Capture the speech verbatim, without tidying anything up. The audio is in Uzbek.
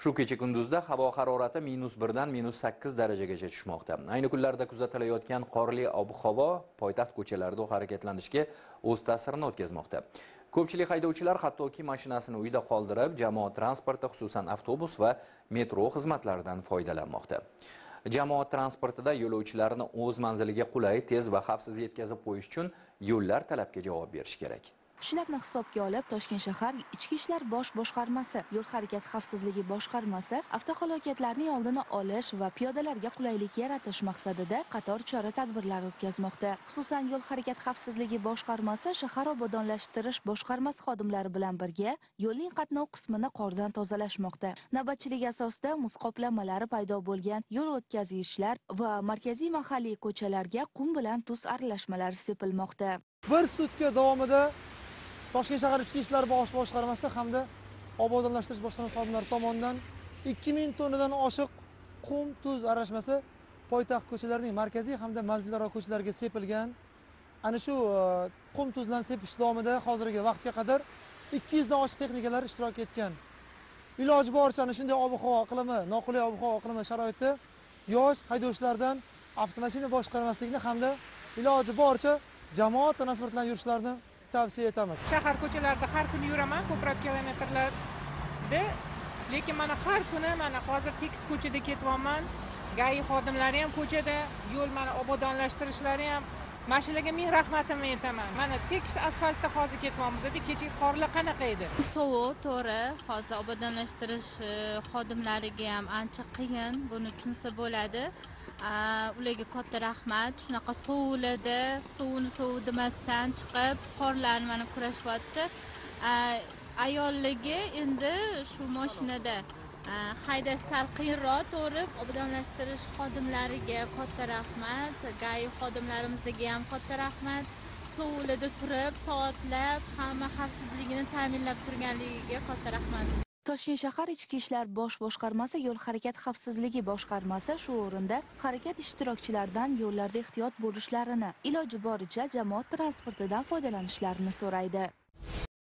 Shu kecha kunduzda havo harorati minus birdan minus sakkiz darajagacha tushmoqda. Ayni kunlarda kuzatilayotgan qorli ob-havo poytaxt ko'chalarida harakatlanishga o'z ta'sirini o'tkazmoqda. Ko'pchilik haydovchilar hattoki mashinasini uyda qoldirib, jamoat transporti, xususan avtobus va metro xizmatlaridan foydalanmoqda. Jamoat transportida yo'lovchilarni o'z manziliga qulay, tez va xavfsiz yetkazib qo'yish uchun yo'llar talabga javob berish kerak. Shularni hisobga olib, Toshkent shahar Ichki ishlar bosh boshqarmasi, Yo'l harakat xavfsizligi boshqarmasi avtohalokatlarning oldini olish va piyodalarga qulaylik yaratish maqsadida qator chora-tadbirlar o'tkazmoqda. Xususan, Yo'l harakat xavfsizligi boshqarmasi shahar obodonlashtirish boshqarmasi xodimlari bilan birga yo'lning qatnov qismini qordan tozalashmoqda. Navbatchilik asosida muz qoplamalari paydo bo'lgan yo'l o'tkazgichlar va markaziy mahalliy ko'chalarga qum bilan tuz aralashmalari sepilmoqda. Bir sutka davomida Toshkent shahar Ichki ishlar bosh boshqarmasi hamda obodonlashtirish boshqarmasi xodimlari tomonidan ikki ming tonnadan oshiq qum, tuz aralashmasi poytaxt ko'chalarining markaziy hamda manzilaro ko'chalarga sepilgan. Ana shu qum, tuzlarni sepish davomida hozirgi vaqtga qadar ikki yuz dan oshiq texnikalar ishtirok etgan. Iloji boricha shunday ob-havo iqlimi, noqulay ob-havo iqlimi sharoitida yosh haydovchilardan avtomashina boshqarmaslikni hamda iloji boricha jamoat transport bilan yurishlarini tavsiya etamiz. Shahar ko'chalarida har kuni yuraman, ko'plab kilometrlarda, lekin mana har kuni mana hozir tekis ko'chada ketyapman. Gai xodimlari ham ko'chada, yo'l mana obodonlashtirishlari ham. Mashinaga men rahmatimni aytaman. Mana tekis asfaltda hozir ketyapmiz. Kecha qorlar qanaqa edi? Sovuq, to'g'ri, hozir obodonlashtirish xodimlariga ham ancha qiyin, buni tushunsa bo'ladi. Ularga katta rahmat. Shunaqa sovulida, suvni sovuq demasdan chiqib, qorlarni mana kurashyapti. Ayolligi endi shu mashinada haydash sal qiyinroq, to'g'ri, obodonlashtirish xodimlariga katta rahmat, gai xodimlarimizga ham katta rahmat. Sovulida turib, soatlab, hamma xavfsizligini ta'minlab turganligiga katta rahmat. Toshkent shahar Ichki ishlar bosh boshqarmasi, Yo'l harakat xavfsizligi boshqarmasi shu o'rinda harakat ishtirokchilaridan yo'llarda ehtiyot bo'lishlarini, iloji boricha jamoat transportidan foydalanishlarini so'raydi.